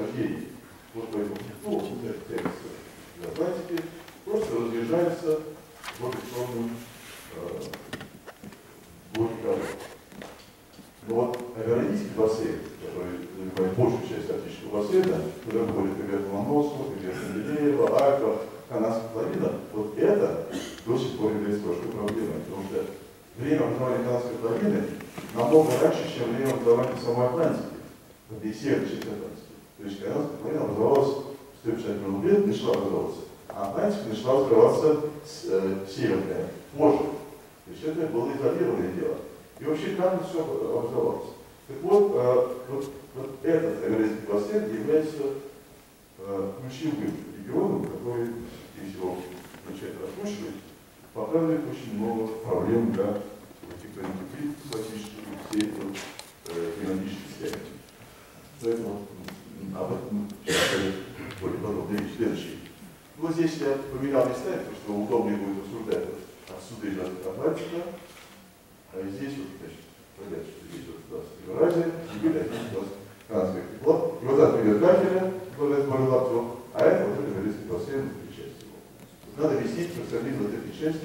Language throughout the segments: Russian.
происхождения. Вот поэтому текст Атлантики просто разъезжается в обе стороны Горького. Но вот Аверонийский бассейн, который занимает большую часть Атлантического бассейна, куда входит и Верх Ломоносова, и Верх Менделеева, Альпа, Канадская плавина, вот это до сих пор является большой проблемой, потому что время образования Канадской плавины намного раньше, чем время образования самой Атлантики, вот и северной части Атлантики. То есть Канадская плавина образовалась в 150 миллионов лет, начала образовываться, а Атлантика начала открываться северная, позже. То есть это было изолированное дело. И вообще там все образовалось. Так вот, вот этот Аверонийский бассейн является ключевым регионом, который, если его начать раскручивать, показывает очень много проблем для тектоники плит классических, всей этой климатической системы. Поэтому об этом сейчас более подробно речь. Следующий. Вот здесь я поменял местами, потому что удобнее будет рассуждать. Отсюда идет Атлантика, а здесь вот, значит, понятно, что здесь вот у нас Евразия, Сибирь, а здесь у нас Канадское тепло. И вот так идет Кафеля, а это вот это Аверонийский бассейн, внутри части его. Надо объяснить происхождение вот этой части,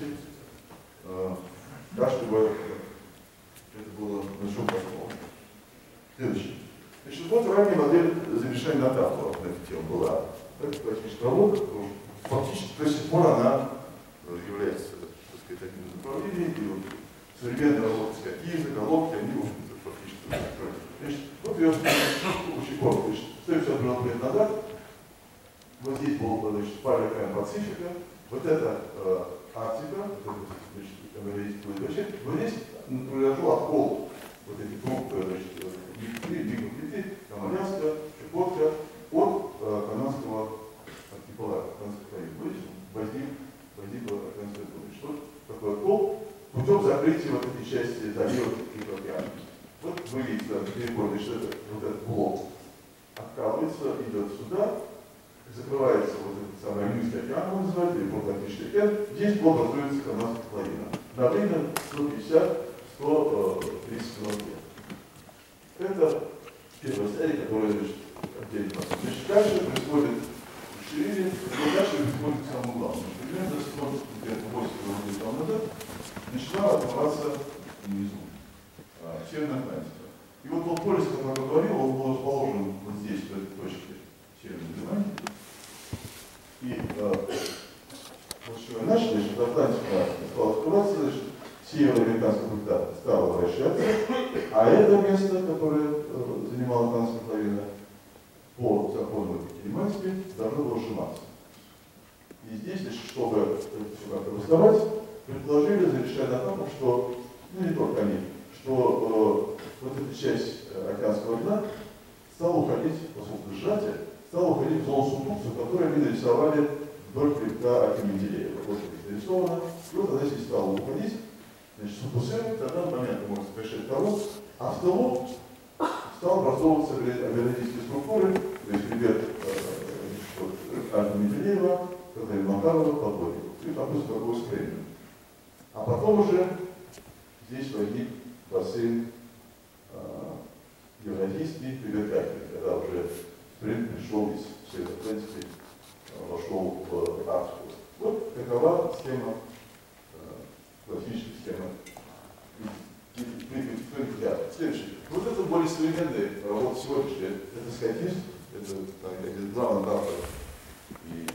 так, чтобы это было на чем основано. Следующий. Значит, вот ранняя модель замешания на тафлу на эту тему была. Это классическая наука, фактически до сих пор она является, так сказать, одним из направлений, и вот современные работы статьи, заголовки, они, в общем-то, фактически устроены. Значит, вот ее очень коротко. 150 миллионов лет назад вот здесь был, значит, Полярный океан Пацифика, вот это Арктика, вот это, значит, бассейн, вот здесь произошел откол вот этих групп, значит, микроплиты, Камалянска, Чукотка от канадского архипелага, канадской плавины. Вот здесь возникла океанская зона. Что такое откол? Путем закрытия вот этой части залива океана. Вот вы видите, переходит, что это вот этот блок откалывается, идет сюда, закрывается вот этот самый Индийский океан, он называется, или Порт-Атлантический океан. Здесь образуется канадская плавина. На время 150-130 миллионов лет. Это первая стадия, которая, значит, отдельно нас. Значит, дальше происходит шире, но дальше происходит к самому главному. Примерно 180 миллионов лет назад начала открываться внизу Северная Атлантика. И вот тот полюс, о котором я говорил, он был расположен вот здесь, в этой точке Северной Атлантики. И вот что иначе, значит, Атлантика стала открываться, значит, североамериканская плита стала вращаться, а это место, которое занимала Канадская плавина, по закону кинематики, должно было сжиматься. И здесь, значит, чтобы это все как-то восставать, предположили, зарешая на том, что, ну не только они, что вот эта часть океанского дна стала уходить, поскольку сжатие, стала уходить в зону субдукции, которую они нарисовали вдоль хребта Менделеева. Вот это нарисовано. И вот она здесь стала уходить, значит, субдуцировать, тогда в момент можно совершать того, а в тылу стал образовываться аверонийские структуры, то есть хребет Менделеева, Макарова, Подводников. И там просто такое строение. А потом уже здесь возник бассейн Евразийский, хребет Кафеля, когда уже Спринт пришел из Североатлантики, вошел в Арктику. Вот такова схема, классическая схема. Следующий. Вот это более современные работы сегодняшние. Это скатизм, это главный автор и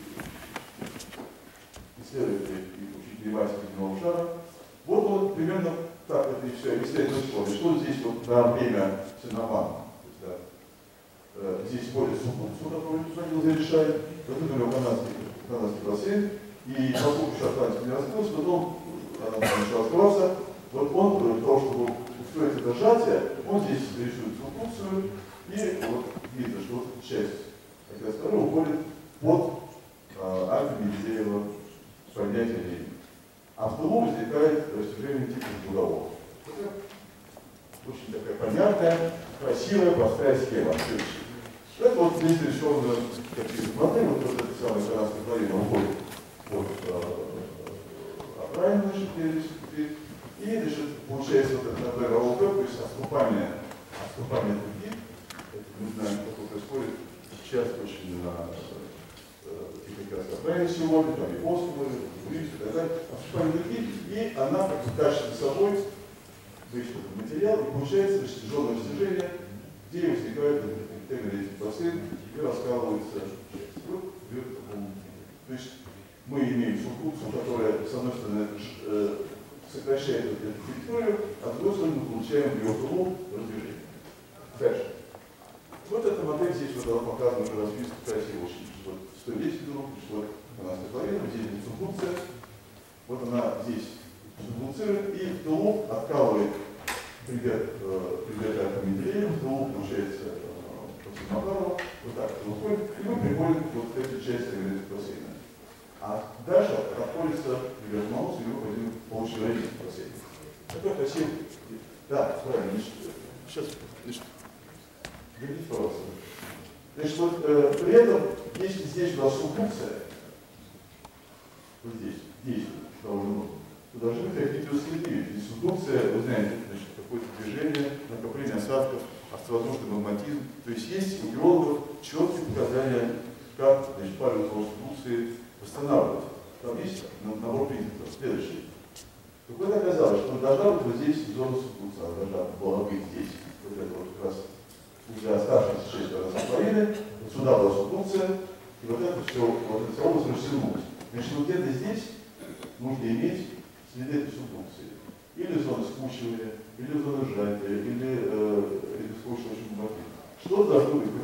исследователи и учители математики земного шара. Вот он примерно так это и все объясняет на школе. Что здесь вот на время Синомана? Здесь входит субдукцию, которую Судил зарешает. Вот это у него канадский бассейн. И поскольку еще Атлантика не раскрылась, потом она начала открываться. Вот он, для того, чтобы устроить это сжатие, он здесь рисует субдукцию. И вот видно, что вот эта часть океанского дна уходит под Альфа Менделеева поднятие линии. А в тылу возникает растяжение типа кругового. Это очень такая понятная, красивая, простая схема. Это вот здесь нарисованы такие модели, вот эта самая канадская плавина уходит под окраин нашей периодической. И, значит, получается вот это, например, ОЛП, то есть отступание других. Это не знаем, как это происходит. сейчас очень на Тихоокеанском сегодня, там и Бостон, и так далее, обшипали другие, и она тащит за собой весь этот материал, и получается растяженное растяжение, где возникает эпителий бассейн и раскалывается часть. Вот идет к такому. То есть мы имеем субфункцию, которая, с одной стороны, сокращает эту территорию, а с другой стороны мы получаем в ее углу раздвижение. Дальше. Вот эта модель здесь вот показана уже расписка красиво очень. Вот 110 дуров, пришло 12,5, здесь будет субфункция. Вот она здесь субфункцирует и в тылу откалывает прибегая к Менделееву, в тылу получается Макарова, вот так выходит, и мы приходим вот к этой части бассейна. А дальше отходится прибег Маусу, и мы пойдем по человеческому бассейну. Это красиво. Да, правильно. Сейчас, значит, верните, пожалуйста. Значит, вот при этом, если здесь у нас субфункция, вот здесь, действует довольно много, то должны быть какие-то следы. Ведь субдукция, вы знаете, значит, какое-то движение, накопление осадков, островодушный магматизм. То есть есть у геологов четкие показания, как, значит, палеосубдукции восстанавливать. Там есть набор принципов. Следующий. Так вот оказалось, что должна быть вот здесь зона субдукции, она должна была быть здесь. Вот это вот как раз уже оставшиеся 6 12,5, вот сюда была субдукция, и вот это все, вот эта область растянулась. Значит, вот где-то здесь нужно иметь следы этой субдукции. Или зона скучивания, или зона сжатия, или скучивающего магматизма. Что должно быть?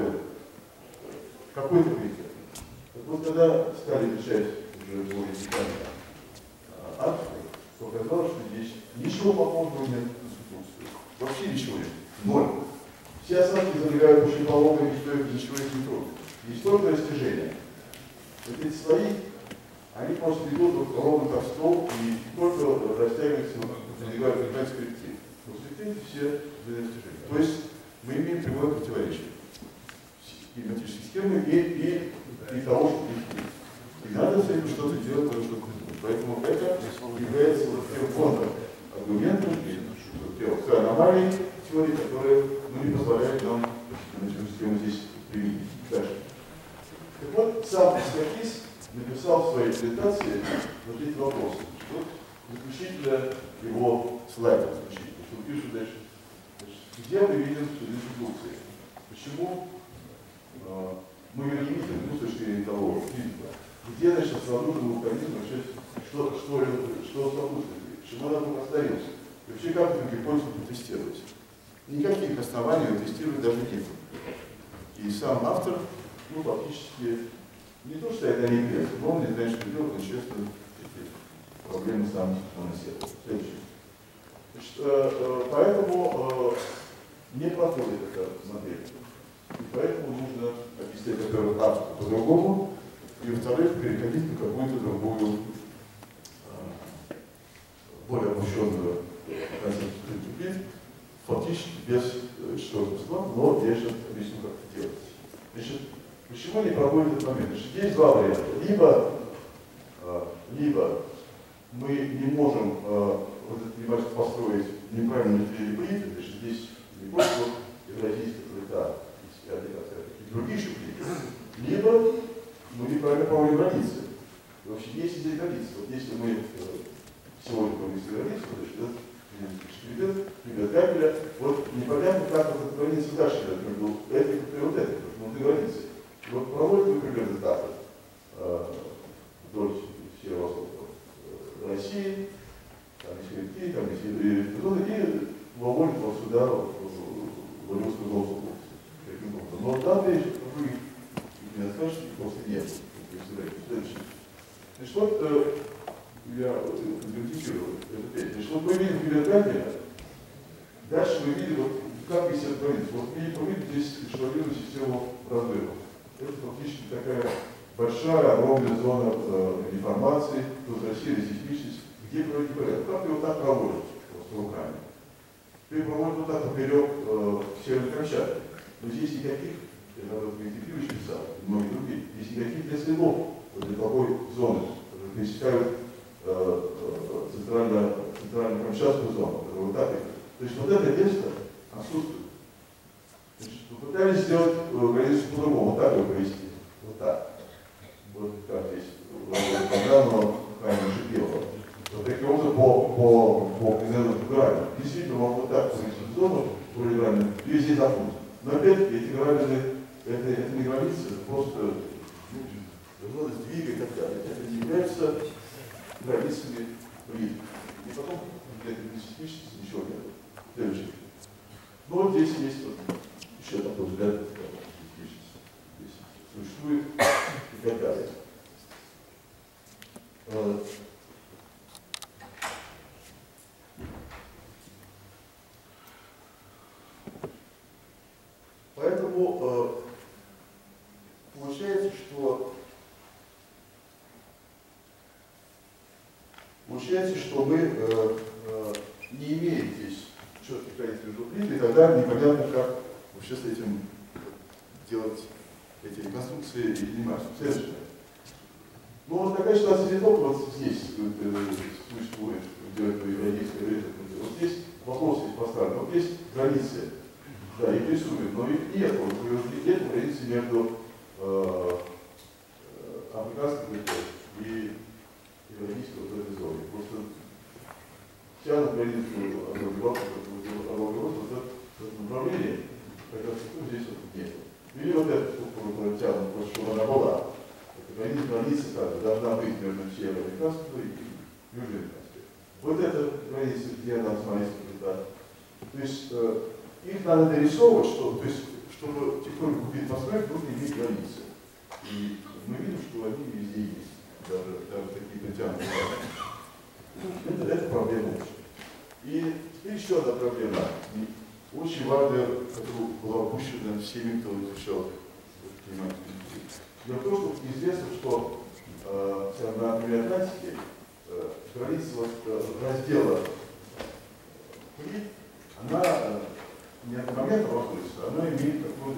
Какой-то принцип. Так вот, когда стали изучать уже более детально акцию, то оказалось, что здесь ничего похожего нет на субдукцию. Вообще ничего нет. Ноль. Все осадки залегают очень полого, и ничего их не трогает. Есть только растяжение. Вот эти слои, они просто идут вот ровно как стол и только растягиваются, залегают в перспективе. Но в перспективе все растяжения. То есть мы имеем прямое противоречие кинематической схемы и того, что есть. И надо с этим что-то делать, чтобы поэтому это является тем контраргументом, тем аномалией теории, которая не позволяет нам эту схему здесь применить. Дальше. Так вот, сам Скакис написал в своей презентации вот эти вопросы. Вот заключительно его слайд заключительно, что он пишет дальше. Где мы видим субдукции? Почему мы ее не видим, ну, с точки зрения того, физика? Где, значит, основной механизм, что сопутствует, чему она вдруг остается? И вообще, как это приходится протестировать? Никаких оснований тестировать даже нет. И сам автор, ну, фактически, не то, что это не интересно, но он не знает, что делать, но честно, эти проблемы сам он исследует. Следующее. Значит, поэтому не подходит эта модель. И поэтому нужно объяснять, во-первых, автор по-другому, и, во-вторых, переходить на какую-то другую, более обобщенную концепцию, фактически без четвертого, но я сейчас объясню, как это делать. Значит, почему не проходит этот момент? Значит, есть два варианта. Либо мы не можем вот этот девайс построить неправильно или плиты, значит, здесь не просто евразийская плита, и другие еще плиты. Либо мы неправильно проводим границы. И вообще, есть здесь границы. Вот если мы сегодня проводим границу, значит, привет капеля, вот непонятно, как вот эта граница дальше идет между этой и вот этой, потому что внутри границы. И вот проводим мы примерно так вдоль северо-востока России, там есть реки, там есть и выводим вот сюда, в Владимирскую зону. Но там вещи, вы не скажете, просто нет. Значит, вот я конкретизирую эту тему. Значит, вот мы видим гиперкапеля, дальше мы видим, вот, как висит граница. Вот мы видим здесь эшелонированную систему разрывов. Это фактически такая большая, огромная зона деформации, возвращения сейсмичности, где проводить порядок. Как его так проводят просто руками? Ты проводишь вот так поперек Северной Камчатки. Но здесь никаких, я надо Кривич писал, и многие другие, здесь никаких для следов для такой зоны, которые пересекают центральную Камчатскую зону, которая вот так. То есть вот это место отсутствует. Значит, Попытались сделать границу по-другому, вот так ее провести. Вот так. Вот как здесь. Программа Хайма Шипилова. Вот таким образом по признанию грани. Действительно, можно вот так провести зону полиграммы, и везде запутать. Но опять-таки эти границы, это не границы, это просто сдвига и так далее. Это не является границами политики. И потом где-то специфически ничего нет. Следующий. Ну вот здесь есть вот еще такой взгляд, здесь существует и так далее. Поэтому получается, что мы не имеем здесь четких границ между плитами, и тогда непонятно, как вообще с этим делать эти реконструкции и заниматься. Следующее. Ну вот такая ситуация не только вот здесь существует, где это европейское время. Вот здесь вопрос есть поставлен. Вот есть границы, да, их рисуют, но их нет. Вот нет границы между африканской и европейской вот этой зоны. Просто тянут границу Азербайджана, в этом направлении, как раз здесь вот нет. Или вот эту структуру тянут, чтобы она была. Граница должна быть между северо-американской и южно-американской. Вот эта граница, где она смотрится, да. То есть их надо дорисовывать, то есть, чтобы тихонько купить постройку, нужно иметь границы. И мы видим, что они везде есть, даже такие притянутые. Это проблема очень. И теперь еще одна проблема, очень важная, которая была упущена всеми, кто изучал климатический институт. Дело в том, что известно, что на Атлантике граница раздела плит, она не одномоментно находится, она имеет такой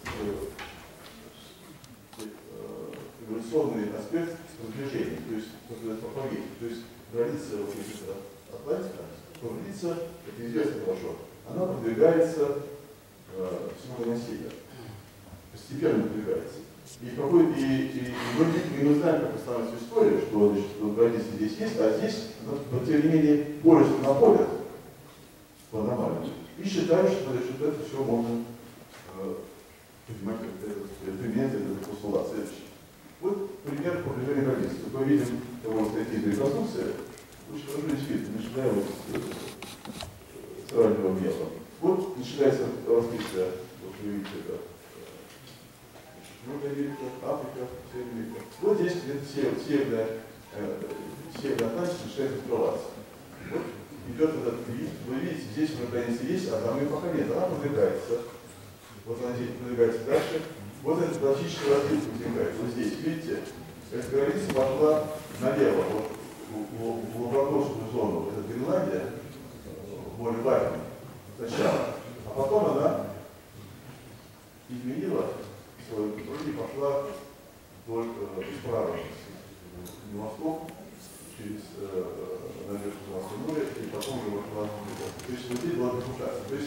эволюционный аспект сближения, то есть по поведению. То есть граница Атлантика, граница, это известно хорошо, она продвигается всего на север, постепенно продвигается. И мы знаем, как становится история, что граница здесь есть, а здесь, но тем не менее, полюсы находят по аномалии. И считают, что это все можно понимать, как применять этот постулат. Следующий. Вот пример продвижения границы. Мы видим того, что эти реконструкции очень хорошо здесь видно, начиная вот с раннего мела. Вот начинается раскрытие, вот вы видите это. Южная Америка, Африка, Северная Америка. Вот здесь где-то северная Атлантика начинает открываться. Вот идет этот вид. Вы видите, здесь уже граница есть, а там ее пока нет. Она продвигается. Вот она здесь продвигается дальше. Вот этот классический развитие возникает. Вот здесь, видите, эта граница пошла налево, вот в лабораторскую зону. Это Гренландия, более важная сначала. А потом она изменила свою контроль и пошла вдоль справа, на восток, через Норвежское море, и потом уже пошла. То есть вот здесь была бифуркация. То есть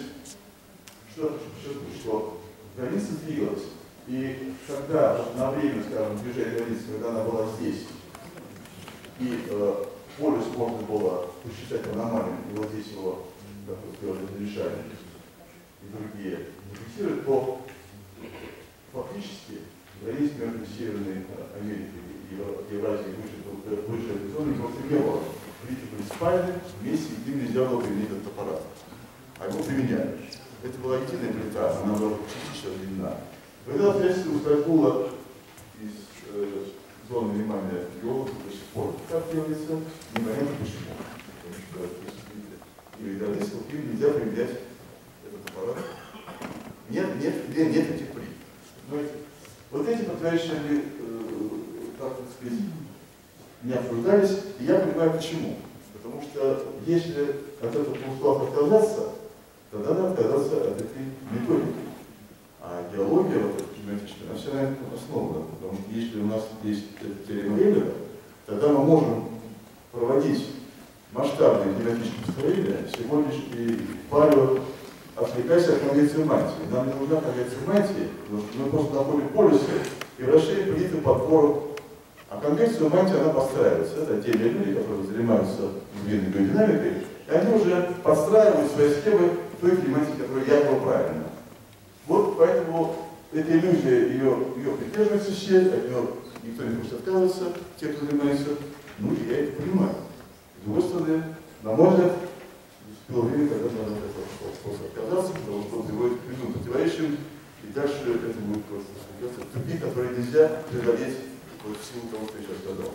что граница двигалась. И когда на время, скажем, движения границы, когда она была здесь, и полюс можно было посчитать аномалией, и вот здесь его, как вы сказали, замешали, и другие фиксировать, то фактически границ между Северной Америкой и Евразией выше этой зоны просто не было. Видите, были спальны вместе, и им нельзя было применить этот аппарат. А его применяли. Это была единая плита, она была частично разделена. Когда средство ускользнуло из зоны внимания геологов до сих пор, как делается, непонятно почему. Потому что и рядовистов им нельзя применять этот аппарат. Нет этих плит. Вот эти противоречия, они, так сказать, не обсуждались, и я понимаю почему. Потому что если от этого постулата отказаться, тогда надо отказаться от этой методики. А геология, вот эта климатическая, она вся на этом основана. Потому что если у нас есть эта теорема Эйлера, тогда мы можем проводить масштабные климатические построения всего лишь и пару отвлекаясь от конвекции мантии. Нам не нужна конвекция мантии, потому что мы просто находим полюсы и расширим плиты подпору. А конвекцию мантии она подстраивается. Это отдельные люди, которые занимаются длинной биодинамикой, и они уже подстраивают свои схемы в той климатике, которая якобы правильна. Вот поэтому эта иллюзия, ее придерживается все, от нее никто не хочет отказываться, те, кто занимается. Ну, и я это понимаю. С другой стороны, на мой взгляд, было время, когда надо от этого просто отказаться, потому что он приводит к прямым противоречиям, и дальше это будет просто тупик, который нельзя преодолеть в силу того, что я сейчас сказал.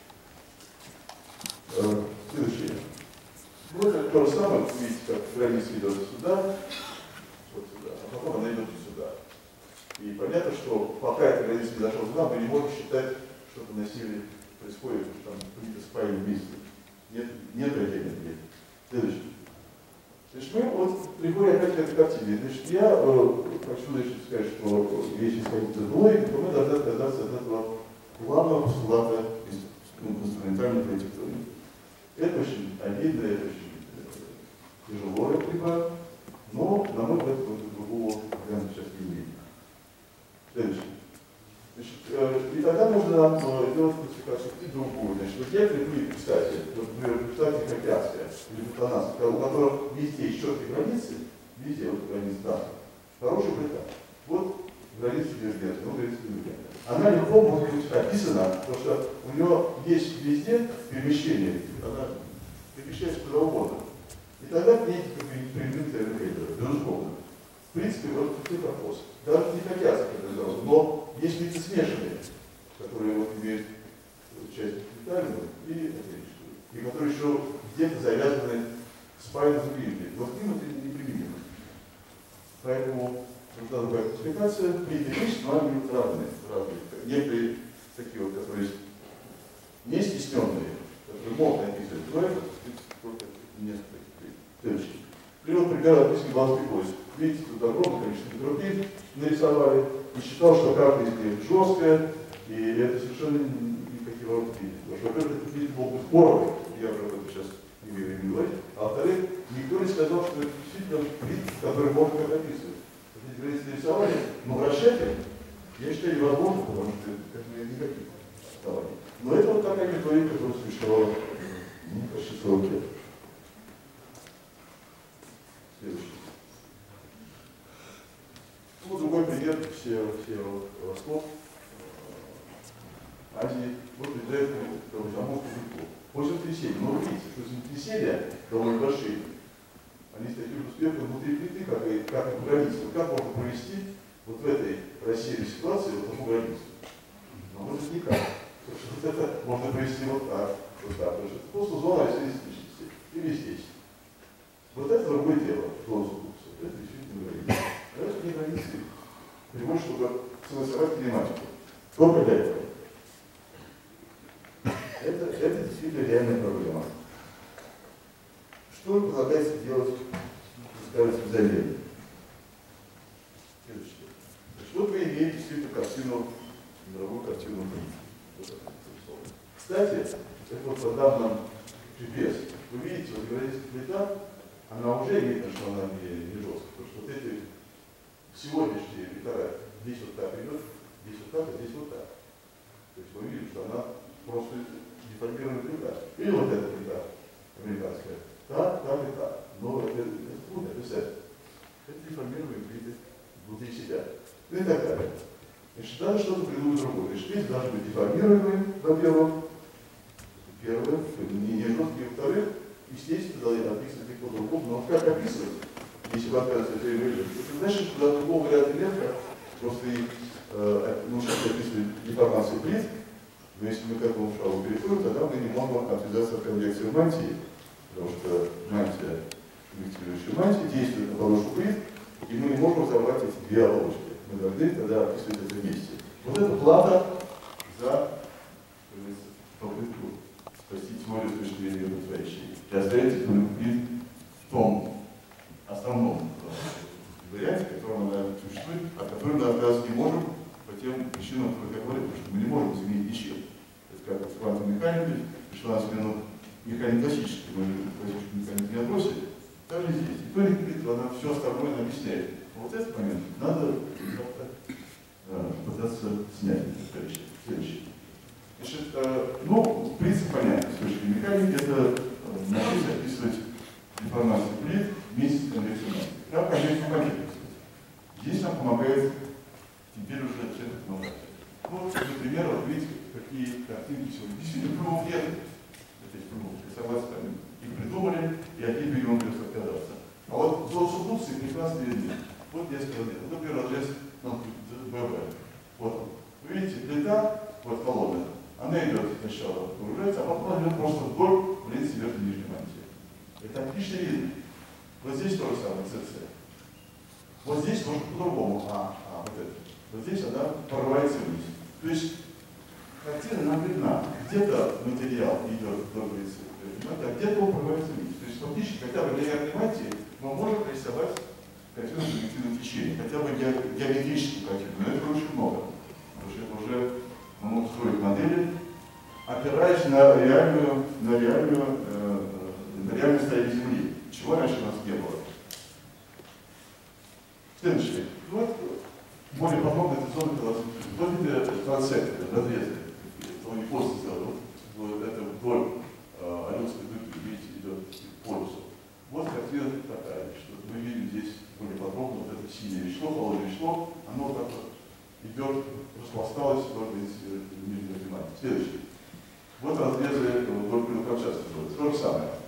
Следующее. Ну, это то же самое, видите, как граница идет сюда, вот сюда, а потом она идет сюда. И понятно, что пока эта граница не дошла сюда, мы не можем считать, что это насилие происходит, что там какие-то спаяны вместе. Нет отдельных нет. Следующее. Значит, мы вот приходим опять к этой картине. Значит, я хочу сказать, что если исходить из логики, то мы должны отказаться от этого главного постулата инструментальной проектирования. Это очень обидно, это очень тяжело, я понимаю, но, на мой взгляд, другого варианта сейчас не имеем. Следующее. Значит, и тогда нужно нам делать классификацию и другую. Значит, вот я люблю, кстати, например, представьте хакерская или бутанасская, у которых везде есть четкие границы, везде вот границы данных. Хорошая плита. Вот граница дивергента, ну граница дивергента. Она легко может быть описана, потому что у нее есть везде перемещение, она перемещается куда угодно. И тогда к ней применены теорема Гейдера, безусловно. В принципе, вот такой вопрос. Даже не хакерская, но есть лица смешанные, которые вот имеют часть детальную и этическую, и которые еще где-то завязаны спаяны за клиентами. Вот к ним это неприменимо. Поэтому нужна другая классификация. Клиенты вещи, но они разные. Некоторые такие вот, которые не стесненные, которые могут написать, но это только несколько таких. Следующий. Привод пример описан глазный поиск. Видите, тут огромное количество группин нарисовали и считал, что каждая из них жесткая, и это совершенно никакие вороты. Потому что, во-первых, это видите, могут быть порвы, я уже об этом сейчас не имею в виду говорить, а во-вторых, никто не сказал, что это действительно вид, который можно как описывать. Эти границы нарисовали, но вращать их, я считаю, невозможно, потому что это никаких оснований. Но это вот такая методика, которая существовала почти 40 лет. Следующий. Ну, другой пример, Северо-Восток, Азии, вот приезжает к Амурскому реку. После землетрясения, но вы видите, что землетрясения довольно большие, они с таким успехом внутри плиты, как и границу. Как можно провести вот в этой рассеянной ситуации вот такую границу? Но может никак. Потому что вот это можно провести вот так, потому что это просто зона сейсмичности. Или здесь. Вот это другое дело, конструкция. Это действительно граница. А это не границы. Требует, чтобы согласовать климатику. Только для этого. Это действительно реальная проблема. Что предлагается делать, скажем, в замере? Следующее. Вот вы имеете действительно картину, мировую картину. Кстати, это вот по данным GPS. Вы видите, вот граница плита, она уже видно, что она не жесткая. Потому что вот эти сегодняшние вектора, здесь вот так идет, здесь вот так, а здесь вот так. То есть мы видим, что она просто деформированная плита. Или вот эта плита американская. Так и так. Но это трудно описать. Это деформированные плиты внутри себя. Ну и так далее. Значит, надо что-то придумать другое. Значит, здесь должны быть деформируемые, во-первых. Первое, не жесткие, во-вторых, естественно, должны описывать их по-другому. Но как описывать, если вы отказывается от этой это значит, что до другого варианта нет, как просто научиться описывать деформацию плит. Но если мы к этому шагу переходим, тогда мы не можем отвязаться от конвекции мантии, потому что мантия, конвектирующая мантия, действует на подошву плит, и мы не можем разорвать эти две оболочки. Мы должны тогда описывать это вместе. Вот это плата за попытку спасти теорию с точки зрения противоречий. И оставить их в том основном варианте, в котором она существует, а которым мы отказываться не можем по тем причинам, которые я говорил, потому что мы не можем изменить ничем. Это как с квантовой механикой, пришла на смену механика классической, мы классическую механику не отбросили. Также здесь. И то не говорит, она все остальное объясняет. Вот этот момент надо пытаться снять. Следующий. Значит, ну, принцип понятен с точки зрения механики, это научиться описывать деформацию плит вместе с конвекционной. Как конвекцию описывать? Здесь нам помогает теперь уже цветотомография. Вот, например, вот видите, какие картинки сегодня действительно прямого нет. Согласно с вами, их придумали, и одни берем без отказаться. А вот зоосубдукции прекрасно видны. Вот несколько разрезов. Вот первый разрез БВ. Вот. Вы видите, плита, вот колонна, она идет сначала погружается, а потом идет просто вдоль в линии верхней нижней мантии. Это отлично видно. Вот здесь то же самое, ЦЦ. Вот здесь может по-другому. Вот это. Вот здесь она прорывается вниз. То есть картина нам видна. Где-то материал идет вдоль линии, а где-то он прорывается вниз. То есть фактически хотя бы для линейной мантии мы можем рисовать картину субъективного течения, хотя бы геометрическую картину, но это очень много. Потому что это уже мы можем строить модели, опираясь на реальное состояние Земли, чего раньше у нас не было. Следующее. Вот более подробно это зона философии. Вот это трансекторы, разрезы. Это не просто сделано. Вот это вдоль Алёнской дырки, видите, идет к полюсу. Вот картина такая, что мы видим здесь более подробно, вот это синее вещество, холодное вещество, оно вот так вот идет, распласталось вдоль нижней тематики. Следующий. Вот разрезы вдоль Камчатской. То же самое.